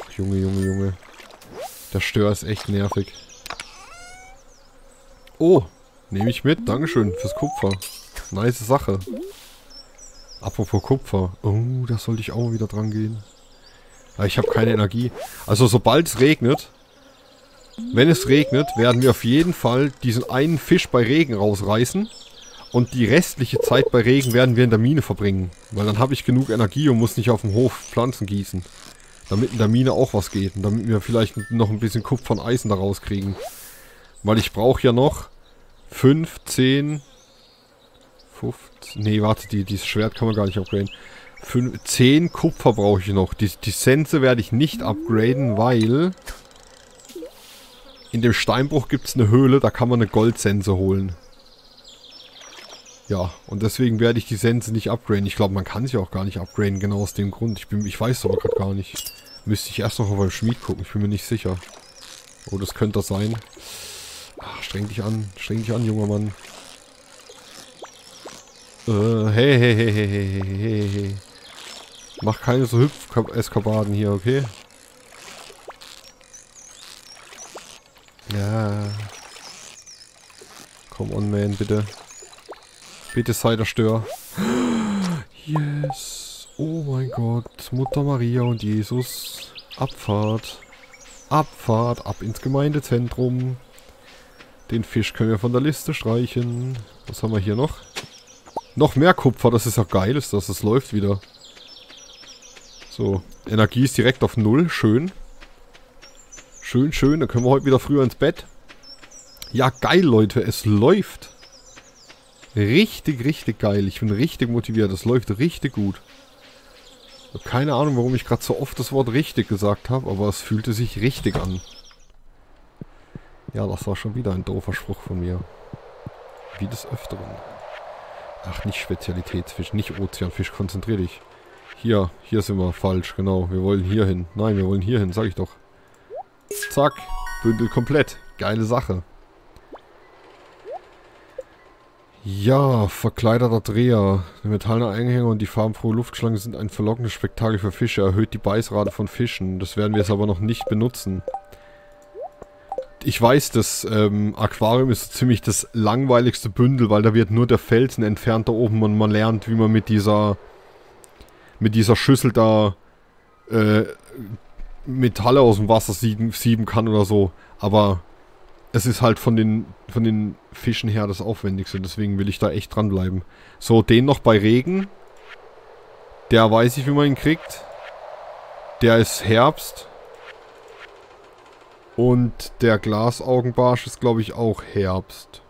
Junge, Junge, Junge. Der Stör ist echt nervig. Oh, nehme ich mit. Dankeschön fürs Kupfer. Nice Sache. Apropos Kupfer. Oh, da sollte ich auch mal wieder dran gehen. Aber ich habe keine Energie. Also sobald es regnet, wenn es regnet, werden wir auf jeden Fall diesen einen Fisch bei Regen rausreißen. Und die restliche Zeit bei Regen werden wir in der Mine verbringen. Weil dann habe ich genug Energie und muss nicht auf dem Hof Pflanzen gießen. Damit in der Mine auch was geht. Und damit wir vielleicht noch ein bisschen Kupfer und Eisen da rauskriegen. Weil ich brauche ja noch 5, 10, 15... Nee, warte, dieses Schwert kann man gar nicht upgraden. 10 Kupfer brauche ich noch. Die Sense werde ich nicht upgraden, weil... In dem Steinbruch gibt es eine Höhle, da kann man eine Goldsense holen. Ja, und deswegen werde ich die Sense nicht upgraden. Ich glaube, man kann sie auch gar nicht upgraden, genau aus dem Grund. Ich weiß es aber gerade gar nicht. Müsste ich erst noch auf meinem Schmied gucken, ich bin mir nicht sicher. Oh, das könnte das sein. Ach, streng dich an, junger Mann. Hey, hey, hey, hey, hey, hey, hey. Mach keine so Hüpf-Eskapaden hier, okay? Ja. Come on, man, bitte. Bitte sei der Stör. Yes. Oh mein Gott. Mutter Maria und Jesus. Abfahrt. Abfahrt. Ab ins Gemeindezentrum. Den Fisch können wir von der Liste streichen. Was haben wir hier noch? Noch mehr Kupfer. Das ist ja geil. Ist das. Das läuft wieder. So. Energie ist direkt auf 0. Schön. Schön, schön. Dann können wir heute wieder früher ins Bett. Ja, geil, Leute. Es läuft. Richtig, richtig geil. Ich bin richtig motiviert. Das läuft richtig gut. Ich habe keine Ahnung, warum ich gerade so oft das Wort richtig gesagt habe, aber es fühlte sich richtig an. Ja, das war schon wieder ein doofer Spruch von mir. Wie des Öfteren. Ach, nicht Spezialitätsfisch, nicht Ozeanfisch. Konzentrier dich. Hier sind wir falsch, genau. Wir wollen hier hin. Nein, wir wollen hier hin, sag ich doch. Zack. Bündel komplett. Geile Sache. Ja, verkleideter Dreher. Der metallene Einhänger und die farbenfrohe Luftschlange sind ein verlockendes Spektakel für Fische. Erhöht die Beißrate von Fischen. Das werden wir jetzt aber noch nicht benutzen. Ich weiß, das Aquarium ist so ziemlich das langweiligste Bündel, weil da wird nur der Felsen entfernt da oben und man lernt, wie man mit dieser Schüssel da Metalle aus dem Wasser sieben kann oder so. Aber es ist halt von den Fischen her das Aufwendigste, deswegen will ich da echt dranbleiben. So, den noch bei Regen. Der weiß ich, wie man ihn kriegt. Der ist Herbst. Und der Glasaugenbarsch ist, glaube ich, auch Herbst.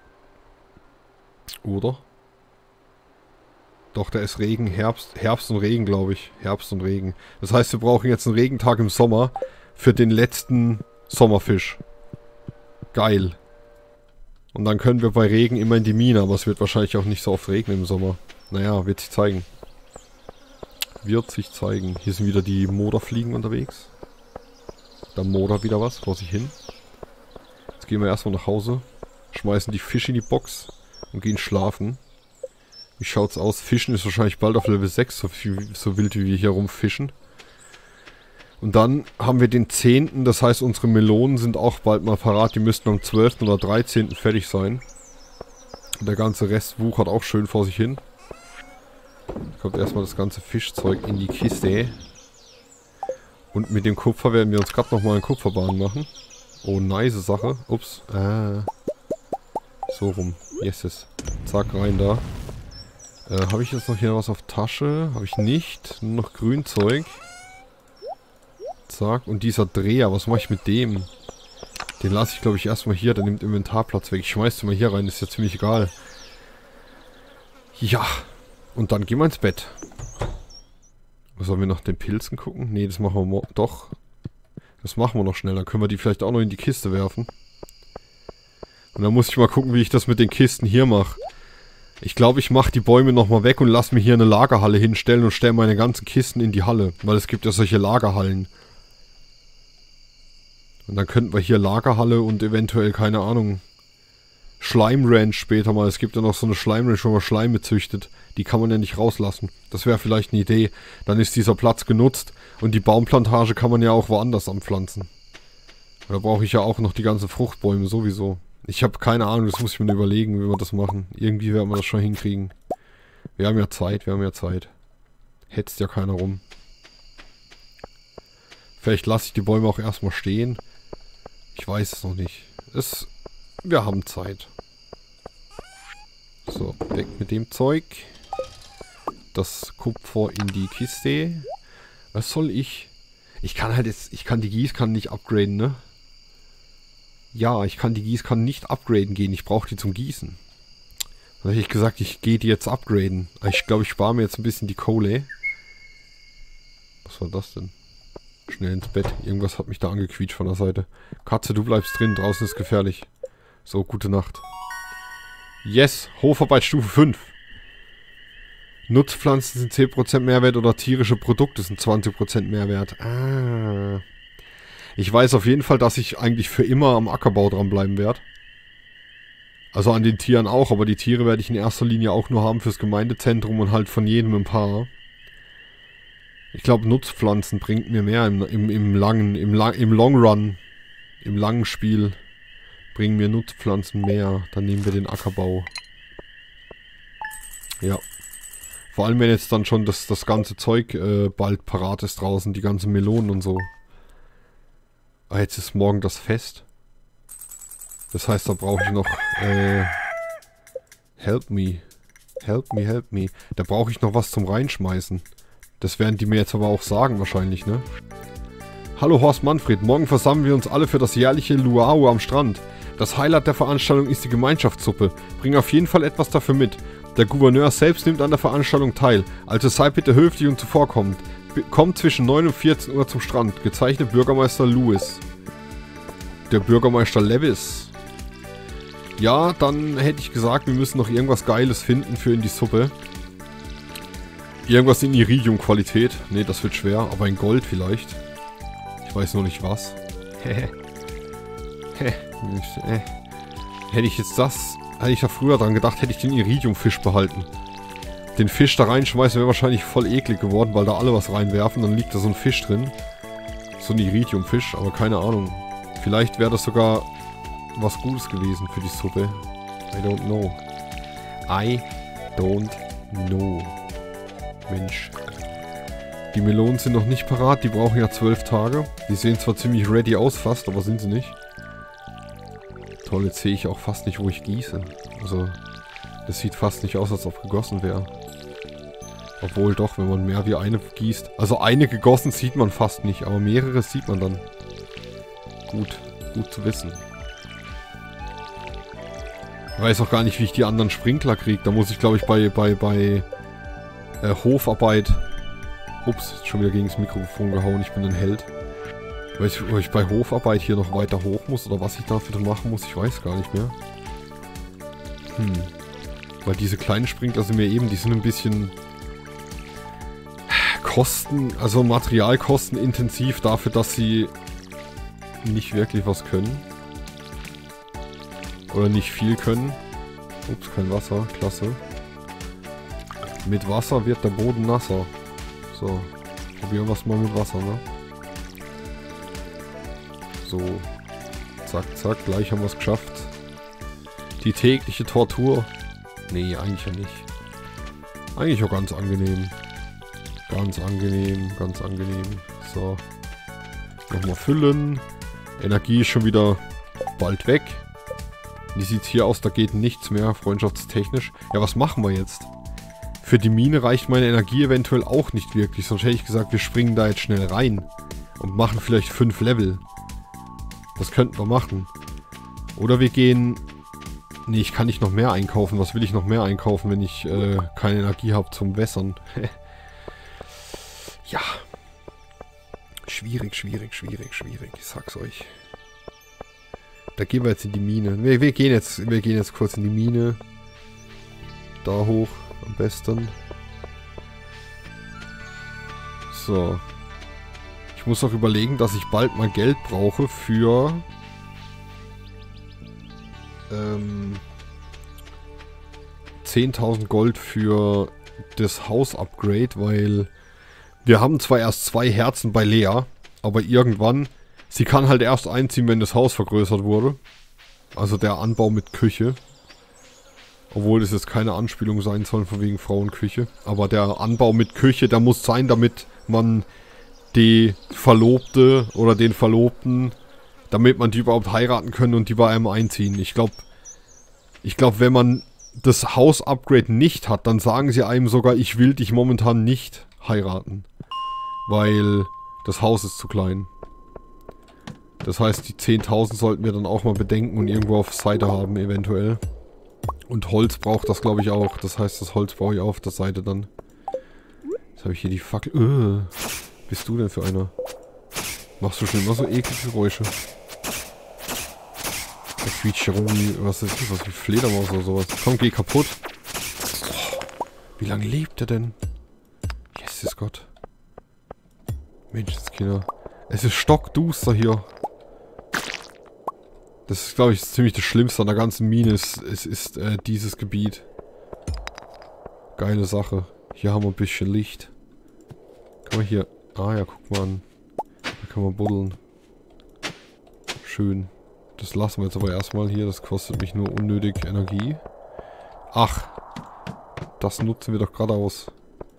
Oder? Doch, der ist Regen, Herbst und Regen, glaube ich. Herbst und Regen. Das heißt, wir brauchen jetzt einen Regentag im Sommer für den letzten Sommerfisch. Geil. Und dann können wir bei Regen immer in die Mine, aber es wird wahrscheinlich auch nicht so oft regnen im Sommer. Naja, wird sich zeigen. Wird sich zeigen. Hier sind wieder die Moderfliegen unterwegs. Da modert wieder was vor sich hin. Jetzt gehen wir erstmal nach Hause. Schmeißen die Fische in die Box und gehen schlafen. Wie schaut's aus? Fischen ist wahrscheinlich bald auf Level 6, so wild wie wir hier rumfischen. Und dann haben wir den 10. Das heißt, unsere Melonen sind auch bald mal parat. Die müssten am 12. oder 13. fertig sein. Und der ganze Rest wuchert auch schön vor sich hin. Da kommt erstmal das ganze Fischzeug in die Kiste. Und mit dem Kupfer werden wir uns gerade nochmal eine Kupferbahn machen. Oh, nice Sache. Ups. So rum. Yeses. Zack, rein da. Habe ich jetzt noch hier was auf Tasche? Habe ich nicht. Nur noch Grünzeug. Zack. Und dieser Dreher, was mache ich mit dem? Den lasse ich, glaube ich, erstmal hier. Der nimmt Inventarplatz weg. Ich schmeiß den mal hier rein. Ist ja ziemlich egal. Ja. Und dann gehen wir ins Bett. Sollen wir nach den Pilzen gucken? Ne, das machen wir doch. Das machen wir noch schnell. Dann können wir die vielleicht auch noch in die Kiste werfen. Und dann muss ich mal gucken, wie ich das mit den Kisten hier mache. Ich glaube, ich mache die Bäume nochmal weg und lasse mir hier eine Lagerhalle hinstellen und stelle meine ganzen Kisten in die Halle. Weil es gibt ja solche Lagerhallen. Und dann könnten wir hier Lagerhalle und eventuell, keine Ahnung, Schleimranch später mal. Es gibt ja noch so eine Schleimranch, wo man Schleime züchtet. Die kann man ja nicht rauslassen. Das wäre vielleicht eine Idee. Dann ist dieser Platz genutzt Und die Baumplantage kann man ja auch woanders anpflanzen. Da brauche ich ja auch noch die ganzen Fruchtbäume sowieso. Ich habe keine Ahnung, das muss ich mir überlegen, wie wir das machen. Irgendwie werden wir das schon hinkriegen. Wir haben ja Zeit, Hetzt ja keiner rum. Vielleicht lasse ich die Bäume auch erstmal stehen. Ich weiß es noch nicht. Wir haben Zeit. So, weg mit dem Zeug. Das Kupfer in die Kiste. Was soll ich? Ich kann die Gießkanne nicht upgraden, ne? Ja, ich kann die Gießkanne nicht upgraden gehen. Ich brauche die zum Gießen. Dann hätte ich gesagt, ich gehe die jetzt upgraden. Ich glaube, ich spare mir jetzt ein bisschen die Kohle. Was war das denn? Schnell ins Bett. Irgendwas hat mich da angequietscht von der Seite. Katze, du bleibst drin. Draußen ist gefährlich. So, gute Nacht. Yes, Hofarbeit Stufe 5. Nutzpflanzen sind 10% Mehrwert oder tierische Produkte sind 20% Mehrwert. Ah. Ich weiß auf jeden Fall, dass ich eigentlich für immer am Ackerbau dranbleiben werde. Also an den Tieren auch, aber die Tiere werde ich in erster Linie auch nur haben fürs Gemeindezentrum und halt von jedem ein paar. Ich glaube, Nutzpflanzen bringt mir mehr im Long Run, im langen Spiel bringen mir Nutzpflanzen mehr. Dann nehmen wir den Ackerbau. Ja. Vor allem, wenn jetzt dann schon das ganze Zeug bald parat ist draußen, die ganzen Melonen und so. Ah, jetzt ist morgen das Fest. Das heißt, da brauche ich noch, help me. Help me, help me. Da brauche ich noch was zum Reinschmeißen. Das werden die mir jetzt aber auch sagen wahrscheinlich, ne? Hallo Horst Manfred, morgen versammeln wir uns alle für das jährliche Luau am Strand. Das Highlight der Veranstaltung ist die Gemeinschaftssuppe. Bring auf jeden Fall etwas dafür mit. Der Gouverneur selbst nimmt an der Veranstaltung teil, also sei bitte höflich und zuvorkommend. Kommt zwischen 9 und 14 Uhr zum Strand. Gezeichnet Bürgermeister Lewis. Der Bürgermeister Lewis. Ja, dann hätte ich gesagt, wir müssen noch irgendwas Geiles finden für in die Suppe. Irgendwas in Iridium-Qualität. Ne, das wird schwer, aber in Gold vielleicht. Ich weiß noch nicht was. Hätte ich jetzt hätte ich ja früher dran gedacht, hätte ich den Iridium-Fisch behalten. Den Fisch da reinschmeißen wäre wahrscheinlich voll eklig geworden, weil da alle was reinwerfen, dann liegt da so ein Fisch drin. So ein Iridium-Fisch, aber keine Ahnung. Vielleicht wäre das sogar was Gutes gewesen für die Suppe. I don't know. I don't know. Mensch. Die Melonen sind noch nicht parat, die brauchen ja 12 Tage. Die sehen zwar ziemlich ready aus fast, aber sind sie nicht. Toll, jetzt sehe ich auch fast nicht, wo ich gieße. Also, das sieht fast nicht aus, als ob gegossen wäre. Obwohl doch, wenn man mehr wie eine gießt. Also eine gegossen sieht man fast nicht, aber mehrere sieht man dann. Gut zu wissen. Ich weiß auch gar nicht, wie ich die anderen Sprinkler kriege. Da muss ich, glaube ich, bei Hofarbeit... Ups, schon wieder gegen das Mikrofon gehauen. Ich bin ein Held. Weiß ich, ob ich bei Hofarbeit hier noch weiter hoch muss oder was ich dafür machen muss. Ich weiß gar nicht mehr. Weil diese kleinen Sprinkler sind mir eben, die sind ein bisschen... also materialkostenintensiv dafür, dass sie nicht wirklich was können. Oder nicht viel können. Ups, kein Wasser. Klasse. Mit Wasser wird der Boden nasser. So. Probieren wir es mal mit Wasser, ne? So. Zack, zack. Gleich haben wir es geschafft. Die tägliche Tortur. Nee, eigentlich ja nicht. Eigentlich auch ganz angenehm. Ganz angenehm, ganz angenehm. So. Nochmal füllen. Energie ist schon wieder bald weg. Wie sieht es hier aus? Da geht nichts mehr, freundschaftstechnisch. Ja, was machen wir jetzt? Für die Mine reicht meine Energie eventuell auch nicht wirklich. Sonst hätte ich gesagt, wir springen da jetzt schnell rein. Und machen vielleicht 5 Level. Das könnten wir machen. Oder wir gehen... Nee, ich kann nicht noch mehr einkaufen. Was will ich noch mehr einkaufen, wenn ich keine Energie habe zum Wässern? Ja. Schwierig. Ich sag's euch. Da gehen wir jetzt in die Mine. Wir gehen jetzt kurz in die Mine. Da hoch. Am besten. So. Ich muss auch überlegen, dass ich bald mal Geld brauche für... 10.000 Gold für das Haus-Upgrade, weil Wir haben zwar erst 2 Herzen bei Lea, aber irgendwann, sie kann halt erst einziehen, wenn das Haus vergrößert wurde. Also der Anbau mit Küche. Obwohl das jetzt keine Anspielung sein soll von wegen Frauenküche. Aber der Anbau mit Küche, der muss sein, damit man die Verlobte oder den Verlobten, damit man die überhaupt heiraten können und die bei einem einziehen. Ich glaube, wenn man das Haus-Upgrade nicht hat, dann sagen sie einem sogar, ich will dich momentan nicht heiraten. Weil das Haus ist zu klein. Das heißt, die 10.000 sollten wir dann auch mal bedenken und irgendwo auf Seite haben, eventuell. Und Holz braucht das, glaube ich, auch. Das heißt, das Holz brauche ich auch auf der Seite dann. Jetzt habe ich hier die Fackel. Bist du denn für einer? Machst du schon immer so eklige Geräusche? Der quietscht hier rum wie, was ist das, wie Fledermaus oder sowas. Komm, geh kaputt. Oh, wie lange lebt er denn? Jesus Gott. Menschenskinder. Es ist stockduster hier. Das ist, glaube ich, ziemlich das Schlimmste an der ganzen Mine. Es ist dieses Gebiet. Geile Sache. Hier haben wir ein bisschen Licht. Kann man hier... Ah ja, guck mal an. Da kann man buddeln. Schön. Das lassen wir jetzt aber erstmal hier. Das kostet mich nur unnötig Energie. Ach. Das nutzen wir doch gerade aus.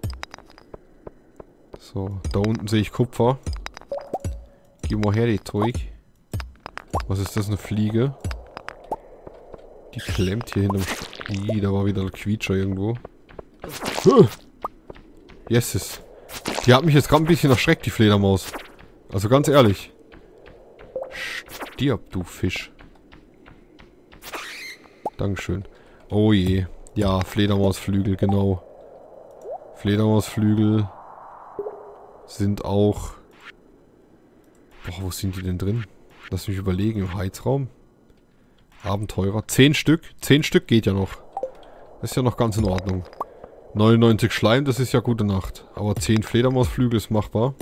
So, da unten sehe ich Kupfer. Gib mal her die Zeug. Was ist das, eine Fliege? Die klemmt hier hinterm... Da war wieder ein Quietscher irgendwo. Yeses. Die hat mich jetzt gerade ein bisschen erschreckt, die Fledermaus. Also ganz ehrlich. Stirb, du Fisch. Dankeschön. Oh je. Ja, Fledermausflügel, genau. Fledermausflügel sind auch... Boah, wo sind die denn drin? Lass mich überlegen, im Heizraum. Abenteurer. 10 Stück. 10 Stück geht ja noch. Das ist ja noch ganz in Ordnung. 99 Schleim, das ist ja gute Nacht. Aber 10 Fledermausflügel ist machbar.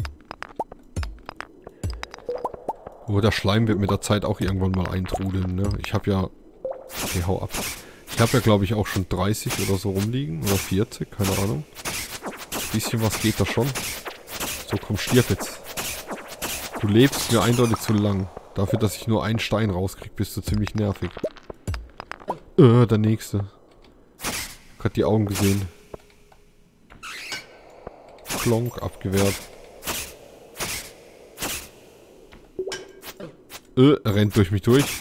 Aber der Schleim wird mit der Zeit auch irgendwann mal eintrudeln, ne? Ich habe ja... Okay, hau ab. Ich habe ja, glaube ich, auch schon 30 oder so rumliegen. Oder 40, keine Ahnung. Ein bisschen was geht da schon. So, komm, stirb jetzt. Du lebst mir eindeutig zu lang. Dafür, dass ich nur einen Stein rauskrieg, bist du ziemlich nervig. Der nächste. Ich hab die Augen gesehen. Klonk, abgewehrt. Er rennt durch mich durch.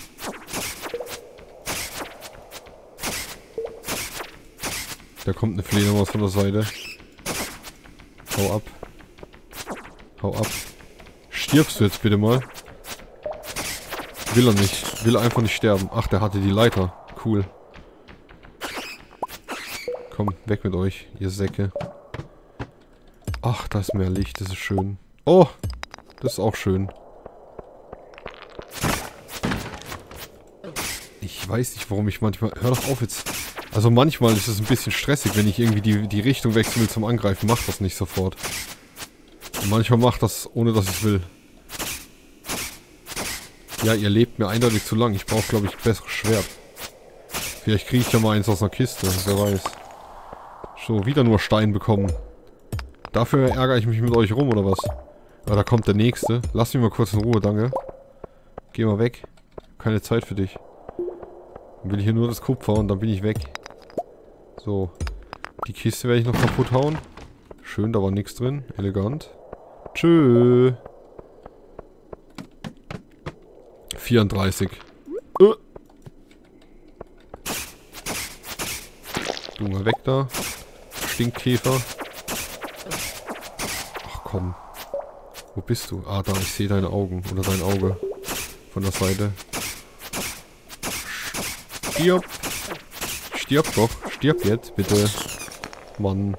Da kommt eine Fledermaus von der Seite. Hau ab. Hau ab. Stirbst du jetzt bitte mal? Will er nicht. Will einfach nicht sterben. Ach, der hatte die Leiter. Cool. Komm, weg mit euch, ihr Säcke. Ach, da ist mehr Licht. Das ist schön. Oh, das ist auch schön. Ich weiß nicht, warum ich manchmal... Hör doch auf jetzt. Also manchmal ist es ein bisschen stressig, wenn ich irgendwie die Richtung wechseln will zum Angreifen. Macht das nicht sofort. Und manchmal macht das, ohne dass ich will. Ja, ihr lebt mir eindeutig zu lang. Ich brauche, glaube ich, ein besseres Schwert. Vielleicht kriege ich ja mal eins aus einer Kiste. Wer weiß. So, wieder nur Stein bekommen. Dafür ärgere ich mich mit euch rum, oder was? Ah, da kommt der Nächste. Lass mich mal kurz in Ruhe, danke. Geh mal weg. Keine Zeit für dich. Dann will ich hier nur das Kupfer und dann bin ich weg. So. Die Kiste werde ich noch kaputt hauen. Schön, da war nichts drin. Elegant. Tschö. 34. Du mal weg da. Stinkkäfer. Ach komm. Wo bist du? Ah, da, ich sehe deine Augen. Oder dein Auge. Von der Seite. Stirb. Stirb doch. Stirb jetzt, bitte. Mann.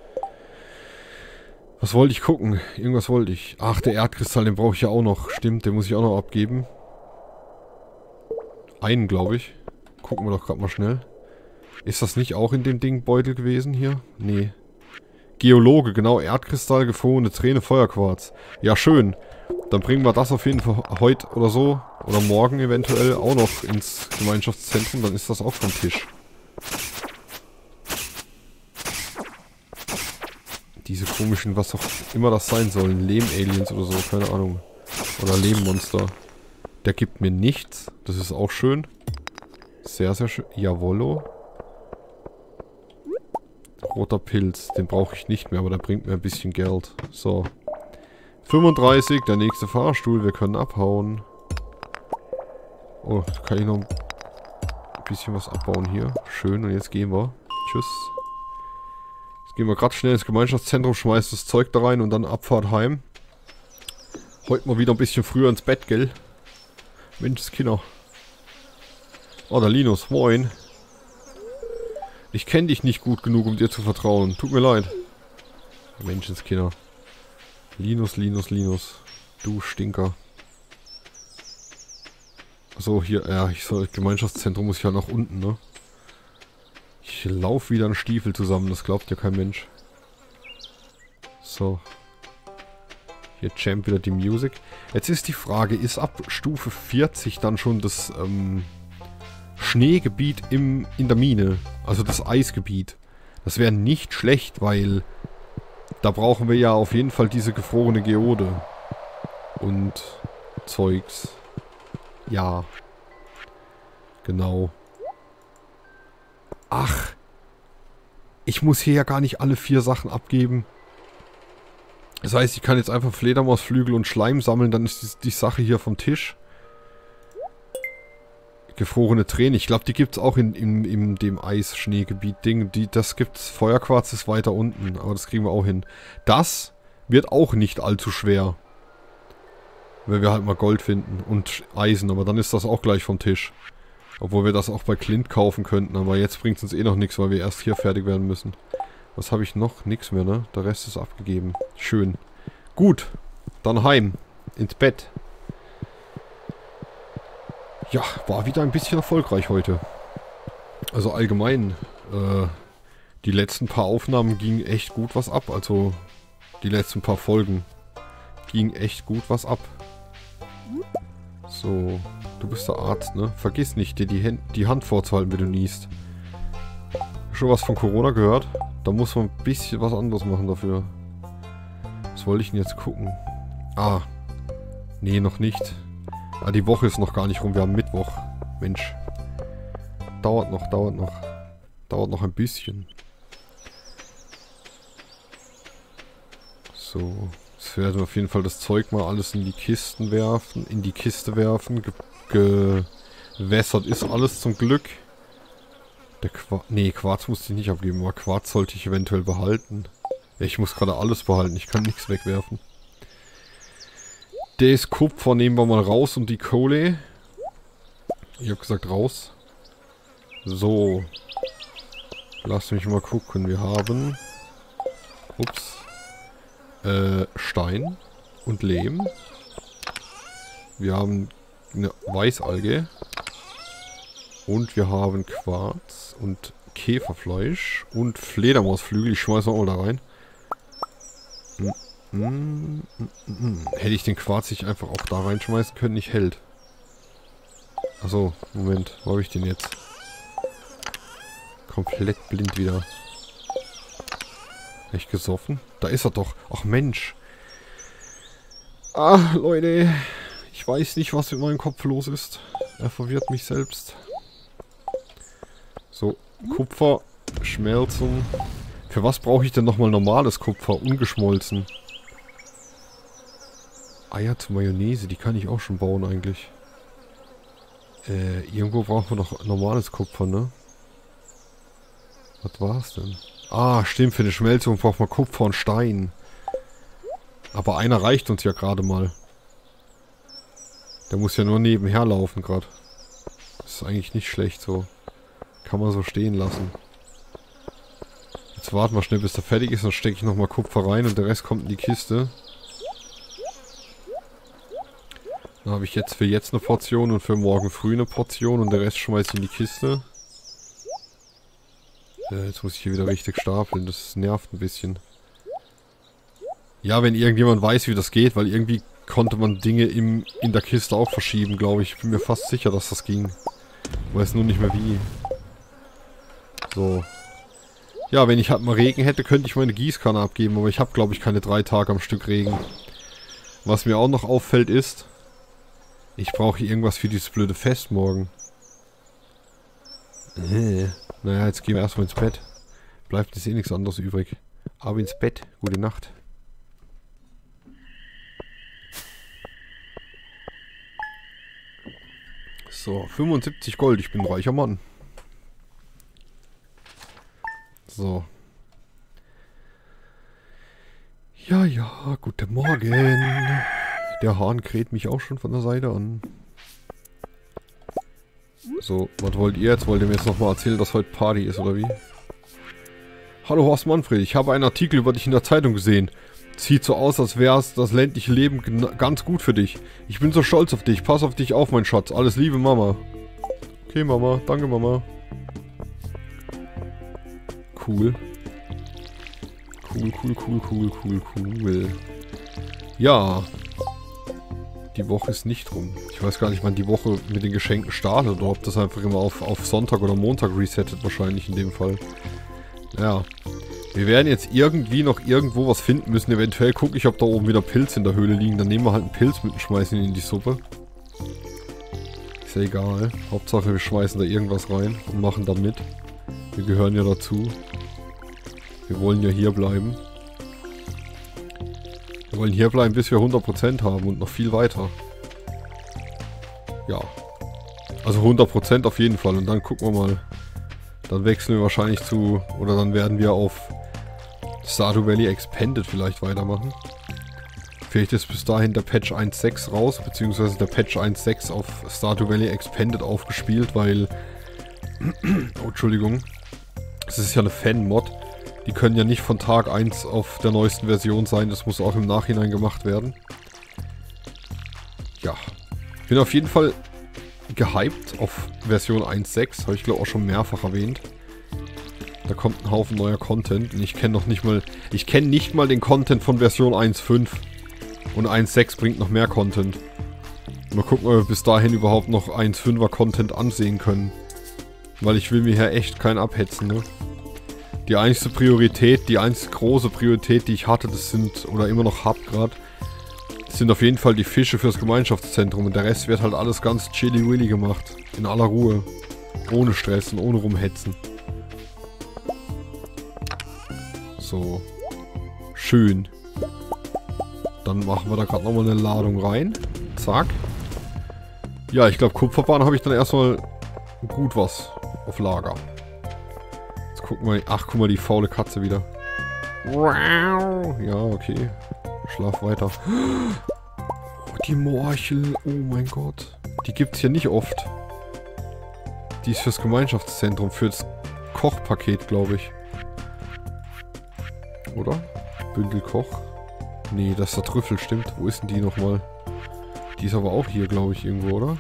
Was wollte ich gucken? Irgendwas wollte ich. Ach, der Erdkristall, den brauche ich ja auch noch. Stimmt, den muss ich auch noch abgeben. Einen, glaube ich. Gucken wir doch gerade mal schnell. Ist das nicht auch in dem Ding Beutel gewesen hier? Nee. Geologe, genau. Erdkristall, gefrorene Träne, Feuerquarz. Ja, schön. Dann bringen wir das auf jeden Fall heute oder so, oder morgen eventuell, auch noch ins Gemeinschaftszentrum. Dann ist das auch vom Tisch. Diese komischen, was auch immer das sein sollen. Lehm-Aliens oder so, keine Ahnung. Oder Lehmmonster. Der gibt mir nichts. Das ist auch schön. Sehr, sehr schön. Jawollo. Roter Pilz. Den brauche ich nicht mehr, aber der bringt mir ein bisschen Geld. So. 35, der nächste Fahrstuhl. Wir können abhauen. Oh, da kann ich noch ein bisschen was abbauen hier. Schön, und jetzt gehen wir. Tschüss. Jetzt gehen wir gerade schnell ins Gemeinschaftszentrum, schmeißen das Zeug da rein und dann Abfahrt heim. Heute mal wieder ein bisschen früher ins Bett, gell? Menschenskinder. Oh, der Linus, moin. Ich kenne dich nicht gut genug, um dir zu vertrauen. Tut mir leid. Menschenskinder. Linus. Du Stinker. So, hier, ja, Gemeinschaftszentrum muss ich ja nach unten, ne? Ich laufe wieder einen Stiefel zusammen, das glaubt ja kein Mensch. So. Hier jammt wieder die Musik. Jetzt ist die Frage, ist ab Stufe 40 dann schon das Schneegebiet in der Mine? Also das Eisgebiet. Das wäre nicht schlecht, weil da brauchen wir ja auf jeden Fall diese gefrorene Geode. Und Zeugs. Ja. Genau. Ach. Ich muss hier ja gar nicht alle 4 Sachen abgeben. Das heißt, ich kann jetzt einfach Fledermausflügel und Schleim sammeln, dann ist die Sache hier vom Tisch. Gefrorene Tränen. Ich glaube, die gibt es auch in dem Eis-Schneegebiet-Ding. Das gibt's. Feuerquarz ist weiter unten, aber das kriegen wir auch hin. Das wird auch nicht allzu schwer. Wenn wir halt mal Gold finden und Eisen, aber dann ist das auch gleich vom Tisch. Obwohl wir das auch bei Clint kaufen könnten, aber jetzt bringt es uns eh noch nichts, weil wir erst hier fertig werden müssen. Was habe ich noch? Nix mehr, ne? Der Rest ist abgegeben. Schön. Gut, dann heim. Ins Bett. Ja, war wieder ein bisschen erfolgreich heute. Also allgemein, die letzten paar Aufnahmen gingen echt gut was ab. Also die letzten paar Folgen ging echt gut was ab. So, du bist der Arzt, ne? Vergiss nicht, dir die Hand vorzuhalten, wenn du niest. Schon was von Corona gehört? Da muss man ein bisschen was anderes machen dafür. Was wollte ich denn jetzt gucken? Ah. Nee, noch nicht. Ah, die Woche ist noch gar nicht rum. Wir haben Mittwoch. Mensch. Dauert noch. Dauert noch ein bisschen. So. Jetzt werden wir auf jeden Fall das Zeug mal alles in die Kisten werfen. In die Kiste werfen. Gewässert ist alles zum Glück. Nee, Quarz musste ich nicht abgeben, aber Quarz sollte ich eventuell behalten. Ich muss gerade alles behalten, ich kann nichts wegwerfen. Das Kupfer nehmen wir mal raus und die Kohle. Ich habe gesagt raus. So. Lass mich mal gucken, wir haben... Ups. Stein und Lehm. Wir haben eine Weißalge. Und wir haben Quarz und Käferfleisch und Fledermausflügel. Ich schmeiß mal da rein. Hätte ich den Quarz nicht einfach auch da reinschmeißen können? Nicht hält. Achso, Moment. Wo habe ich den jetzt? Komplett blind wieder. Habe ich gesoffen? Da ist er doch. Ach Mensch. Ah, Leute. Ich weiß nicht, was mit meinem Kopf los ist. Er verwirrt mich selbst. So, Kupfer, Schmelzung. Für was brauche ich denn nochmal normales Kupfer? Ungeschmolzen. Eier zur Mayonnaise, die kann ich auch schon bauen eigentlich. Irgendwo brauchen wir noch normales Kupfer, ne? Was war's denn? Ah, stimmt, für eine Schmelzung braucht man Kupfer und Stein. Aber einer reicht uns ja gerade mal. Der muss ja nur nebenher laufen gerade. Das ist eigentlich nicht schlecht so. Kann man so stehen lassen. Jetzt warten wir schnell, bis der fertig ist. Dann stecke ich nochmal Kupfer rein und der Rest kommt in die Kiste. Dann habe ich jetzt für jetzt eine Portion und für morgen früh eine Portion und der Rest schmeiße ich in die Kiste. Jetzt muss ich hier wieder richtig stapeln. Das nervt ein bisschen. Ja, wenn irgendjemand weiß, wie das geht, weil irgendwie konnte man Dinge in der Kiste auch verschieben, glaube ich. Ich bin mir fast sicher, dass das ging. Ich weiß nur nicht mehr wie. So. Ja, wenn ich halt mal Regen hätte, könnte ich meine Gießkanne abgeben. Aber ich habe, glaube ich, keine 3 Tage am Stück Regen. Was mir auch noch auffällt ist, ich brauche irgendwas für dieses blöde Fest morgen. Naja, jetzt gehen wir erstmal ins Bett. Bleibt jetzt eh nichts anderes übrig. Aber ins Bett. Gute Nacht. So, 75 Gold. Ich bin ein reicher Mann. So. Ja, ja, guten Morgen. Der Hahn kräht mich auch schon von der Seite an. So, was wollt ihr jetzt? Wollt ihr mir jetzt nochmal erzählen, dass heute Party ist, oder wie? Hallo Horst Manfred, ich habe einen Artikel über dich in der Zeitung gesehen. Sieht so aus, als wäre das ländliche Leben ganz gut für dich. Ich bin so stolz auf dich. Pass auf dich auf, mein Schatz. Alles Liebe, Mama. Okay, Mama. Danke, Mama. Cool. Cool. Ja. Die Woche ist nicht rum. Ich weiß gar nicht, wann die Woche mit den Geschenken startet. Oder ob das einfach immer auf Sonntag oder Montag resettet. Wahrscheinlich in dem Fall. Ja. Wir werden jetzt irgendwie noch irgendwo was finden müssen. Eventuell gucke ich, ob da oben wieder Pilze in der Höhle liegen. Dann nehmen wir halt einen Pilz mit und schmeißen ihn in die Suppe. Ist ja egal. Hauptsache wir schmeißen da irgendwas rein und machen da mit. Wir gehören ja dazu. Wir wollen ja hier bleiben. Wir wollen hier bleiben, bis wir 100% haben und noch viel weiter. Ja. Also 100% auf jeden Fall. Und dann gucken wir mal. Dann wechseln wir wahrscheinlich zu... Oder dann werden wir auf Stardew Valley Expanded vielleicht weitermachen. Vielleicht ist bis dahin der Patch 1.6 raus, beziehungsweise der Patch 1.6 auf Stardew Valley Expanded aufgespielt, weil... oh, Entschuldigung. Das ist ja eine Fan-Mod. Die können ja nicht von Tag 1 auf der neuesten Version sein, das muss auch im Nachhinein gemacht werden. Ja. Ich bin auf jeden Fall gehypt auf Version 1.6, habe ich glaube auch schon mehrfach erwähnt. Da kommt ein Haufen neuer Content und ich kenne noch nicht mal... Ich kenne nicht mal den Content von Version 1.5. Und 1.6 bringt noch mehr Content. Mal gucken, ob wir bis dahin überhaupt noch 1.5er Content ansehen können. Weil ich will mir hier echt keinen abhetzen, ne? Die einzige Priorität, die einzige große Priorität, die ich hatte, das sind, oder immer noch hab gerade, sind auf jeden Fall die Fische fürs Gemeinschaftszentrum. Und der Rest wird halt alles ganz chilly-willy gemacht. In aller Ruhe. Ohne Stress und ohne rumhetzen. So. Schön. Dann machen wir da gerade nochmal eine Ladung rein. Zack. Ja, ich glaube Kupferbahn habe ich dann erstmal gut was auf Lager. Jetzt gucken wir. Ach, guck mal, die faule Katze wieder. Ja, okay. Schlaf weiter. Oh, die Morchel. Oh mein Gott. Die gibt's hier nicht oft. Die ist fürs Gemeinschaftszentrum. Fürs Kochpaket, glaube ich. Oder? Bündel Koch. Nee, das ist der Trüffel, stimmt. Wo ist denn die nochmal? Die ist aber auch hier, glaube ich, irgendwo, oder?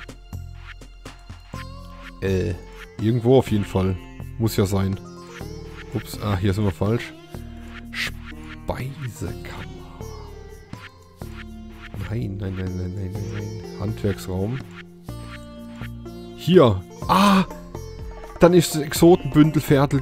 Irgendwo auf jeden Fall. Muss ja sein. Ups, hier sind wir falsch. Speisekammer. Nein. Handwerksraum. Hier. Ah! Dann ist das Exotenbündel fertig,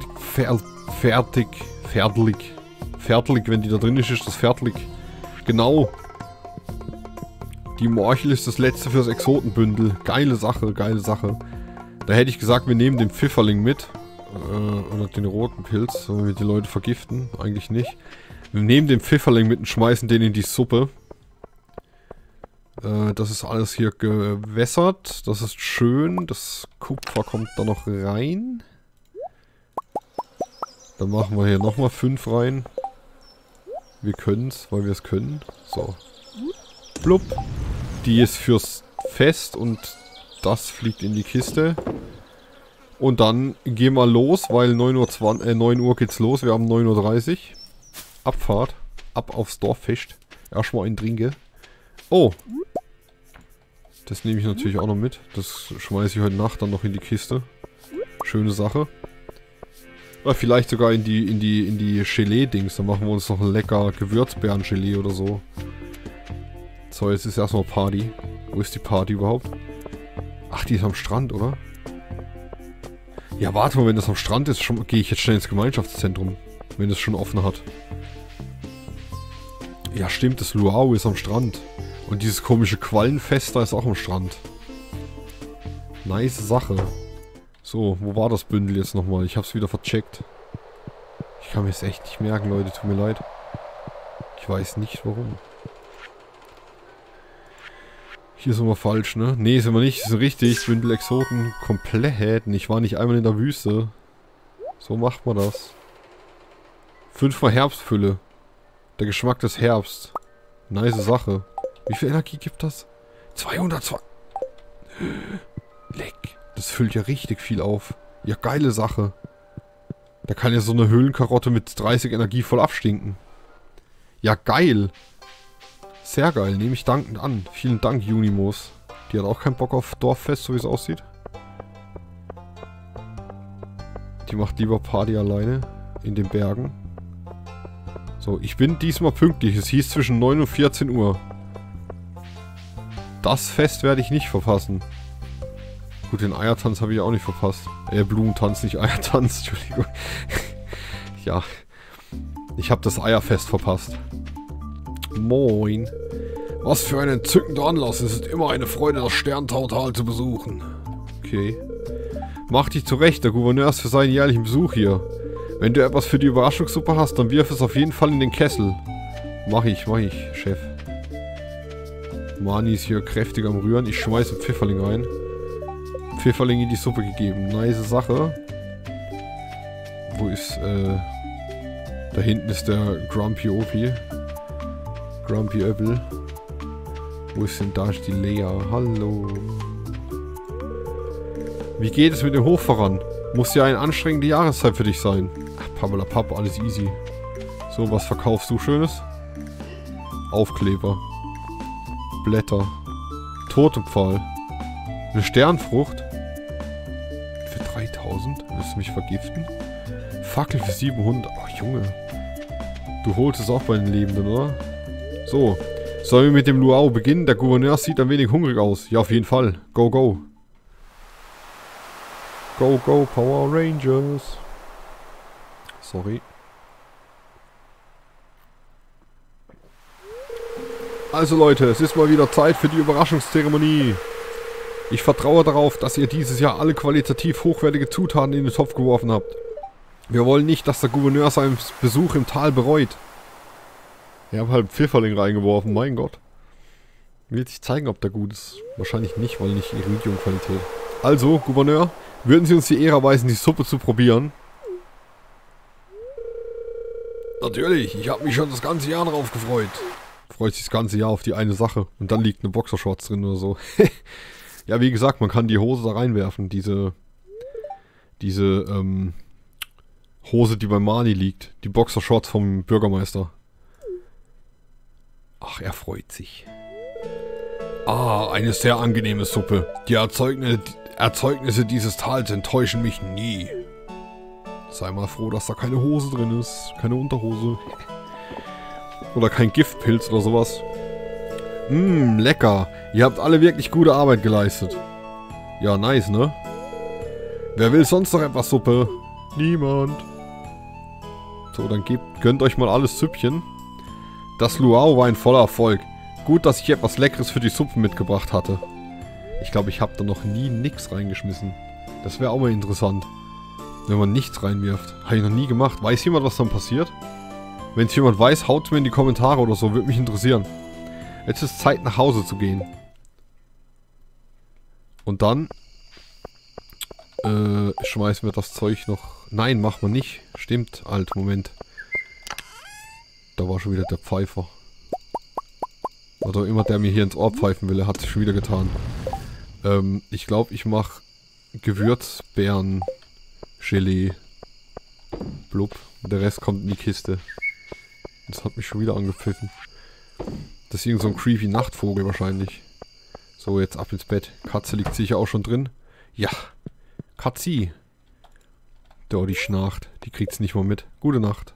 wenn die da drin ist das fertig. Genau. Die Morchel ist das letzte fürs Exotenbündel. Geile Sache. Da hätte ich gesagt, wir nehmen den Pfifferling mit. Oder den roten Pilz. Sollen wir die Leute vergiften? Eigentlich nicht. Wir nehmen den Pfifferling mit und schmeißen den in die Suppe. Das ist alles hier gewässert. Das ist schön. Das Kupfer kommt da noch rein. Dann machen wir hier nochmal 5 rein. Wir können es, weil wir es können. So. Blub. Die ist fürs Fest und das fliegt in die Kiste. Und dann gehen wir los, weil 9 Uhr geht's los. Wir haben 9:30 Uhr. Abfahrt. Ab aufs Dorffest. Erstmal ein Trinke. Oh. Das nehme ich natürlich auch noch mit. Das schmeiße ich heute Nacht dann noch in die Kiste. Schöne Sache. Oder vielleicht sogar in die Gelee-Dings. Dann machen wir uns noch ein lecker Gewürzbeeren-Gelee oder so. So, jetzt ist erstmal Party. Wo ist die Party überhaupt? Ach, die ist am Strand, oder? Ja, warte mal, wenn das am Strand ist, gehe ich jetzt schnell ins Gemeinschaftszentrum. Wenn es schon offen hat. Ja, stimmt, das Luau ist am Strand. Und dieses komische Quallenfest da ist auch am Strand. Nice Sache. So, wo war das Bündel jetzt nochmal? Ich hab's wieder vercheckt. Ich kann mir es echt nicht merken, Leute. Tut mir leid. Ich weiß nicht, warum. Hier sind wir falsch, ne? Ne, sind wir nicht. Sind richtig. Bündel Exoten komplett. Ich war nicht einmal in der Wüste. So macht man das. 5-mal Herbstfülle. Der Geschmack des Herbst. Nice Sache. Wie viel Energie gibt das? 202. Leck. Das füllt ja richtig viel auf. Ja, geile Sache. Da kann ja so eine Höhlenkarotte mit 30 Energie voll abstinken. Ja, geil. Sehr geil. Nehme ich dankend an. Vielen Dank, Junimos. Die hat auch keinen Bock auf Dorffest, so wie es aussieht. Die macht lieber Party alleine. In den Bergen. So, ich bin diesmal pünktlich. Es hieß zwischen 9 und 14 Uhr. Das Fest werde ich nicht verpassen. Gut, den Eiertanz habe ich auch nicht verpasst. Blumentanz, nicht Eiertanz, Entschuldigung. Ja. Ich habe das Eierfest verpasst. Moin. Was für ein entzückender Anlass. Es ist immer eine Freude, das Sterntautal zu besuchen. Okay. Mach dich zurecht, der Gouverneur ist für seinen jährlichen Besuch hier. Wenn du etwas für die Überraschungssuppe hast, dann wirf es auf jeden Fall in den Kessel. Mach ich, Chef. Mani ist hier kräftig am Rühren. Ich schmeiße Pfifferling rein. Pfifferling in die Suppe gegeben. Nice Sache. Wo ist, da hinten ist der Grumpy Opi. Grumpy Öppel. Wo ist denn da die Lea? Hallo. Wie geht es mit dem Hof voran? Muss ja eine anstrengende Jahreszeit für dich sein. Ach, Pappalapapp, alles easy. So, was verkaufst du Schönes? Aufkleber. Blätter. Totempfahl. Eine Sternfrucht. Für 3000? Willst du mich vergiften? Fackel für 700. Oh, Junge. Du holst es auch bei den Lebenden, oder? So. Sollen wir mit dem Luau beginnen? Der Gouverneur sieht ein wenig hungrig aus. Ja, auf jeden Fall. Go, go. Go, go, Power Rangers. Sorry. Also Leute, es ist mal wieder Zeit für die Überraschungszeremonie. Ich vertraue darauf, dass ihr dieses Jahr alle qualitativ hochwertige Zutaten in den Topf geworfen habt. Wir wollen nicht, dass der Gouverneur seinen Besuch im Tal bereut. Ich habe halt Pfifferling reingeworfen, mein Gott. Will sich zeigen, ob der gut ist. Wahrscheinlich nicht, weil nicht Iridium-Qualität. Also, Gouverneur, würden Sie uns die Ehre erweisen, die Suppe zu probieren? Natürlich, ich habe mich schon das ganze Jahr darauf gefreut. Freut sich das ganze Jahr auf die eine Sache. Und dann liegt eine Boxershorts drin oder so. Ja, wie gesagt, man kann die Hose da reinwerfen. Diese Hose, die bei Mani liegt. Die Boxershorts vom Bürgermeister. Ach, er freut sich. Ah, eine sehr angenehme Suppe. Die Erzeugnisse dieses Tals enttäuschen mich nie. Sei mal froh, dass da keine Hose drin ist. Keine Unterhose. Oder kein Giftpilz oder sowas. Lecker. Ihr habt alle wirklich gute Arbeit geleistet. Ja, nice, ne? Wer will sonst noch etwas Suppe? Niemand. So, dann gönnt euch mal alles Süppchen. Das Luau war ein voller Erfolg. Gut, dass ich etwas Leckeres für die Suppe mitgebracht hatte. Ich glaube, ich habe da noch nie nix reingeschmissen. Das wäre auch mal interessant. Wenn man nichts reinwirft. Habe ich noch nie gemacht. Weiß jemand, was dann passiert? Wenn es jemand weiß, haut mir in die Kommentare oder so. Würde mich interessieren. Jetzt ist Zeit, nach Hause zu gehen. Und dann schmeißen wir das Zeug noch... Nein, machen wir nicht. Stimmt, alt, Moment. Da war schon wieder der Pfeifer. Oder immer der mir hier ins Ohr pfeifen will, er hat es schon wieder getan. Ich glaube, ich mache Gewürzbeeren-Gelee. Blub. Der Rest kommt in die Kiste. Das hat mich schon wieder angepfiffen. Das ist irgend so ein creepy Nachtvogel wahrscheinlich. So, jetzt ab ins Bett. Katze liegt sicher auch schon drin. Ja. Katzi. Da, die schnarcht. Die kriegt's nicht mal mit. Gute Nacht.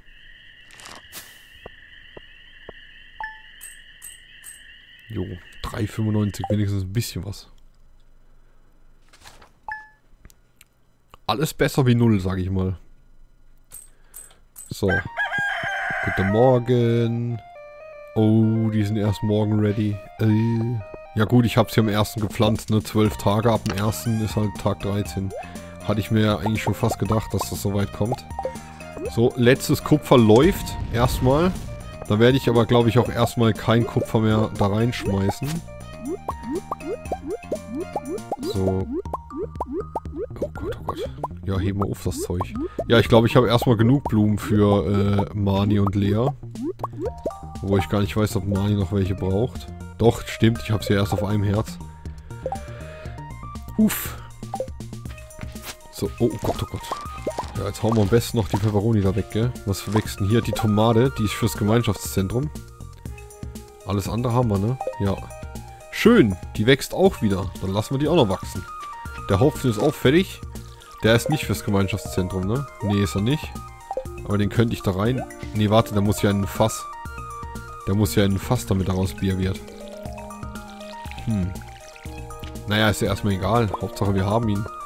Jo, 3,95, wenigstens ein bisschen was. alles besser wie 0, sag ich mal. So. Guten Morgen. Oh, die sind erst morgen ready. Ja gut, ich habe sie am 1. gepflanzt, ne? 12 Tage, ab dem 1. ist halt Tag 13. Hatte ich mir ja eigentlich schon fast gedacht, dass das so weit kommt. So, letztes Kupfer läuft erstmal. Da werde ich aber, glaube ich, auch erstmal kein Kupfer mehr da reinschmeißen. So. Oh Gott, oh Gott. Ja, heben wir auf das Zeug. Ja, ich glaube, ich habe erstmal genug Blumen für Mani und Lea. Wo ich gar nicht weiß, ob Mani noch welche braucht. Doch, stimmt, ich habe sie erst auf einem Herz. Uff. So, oh Gott, oh Gott. Ja, jetzt hauen wir am besten noch die Peperoni da weg, gell? Was wächst denn hier? Die Tomate, die ist fürs Gemeinschaftszentrum. Alles andere haben wir, ne? Ja. Schön, die wächst auch wieder. Dann lassen wir die auch noch wachsen. Der Hopfen ist auch fertig. Der ist nicht fürs Gemeinschaftszentrum, ne? Nee, ist er nicht. Aber den könnte ich da rein... Nee, warte, der muss ja in ein Fass. Der muss ja in ein Fass, damit daraus Bier wird. Naja, ist ja erstmal egal. Hauptsache, wir haben ihn.